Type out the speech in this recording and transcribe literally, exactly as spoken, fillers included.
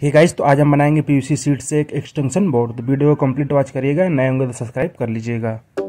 Hey guys, तो आज हम बनाएंगे पीवीसी शीट से एक एक्सटेंशन बोर्ड। तो वीडियो को कंप्लीट वॉच करिएगा, नए होंगे तो सब्सक्राइब कर लीजिएगा।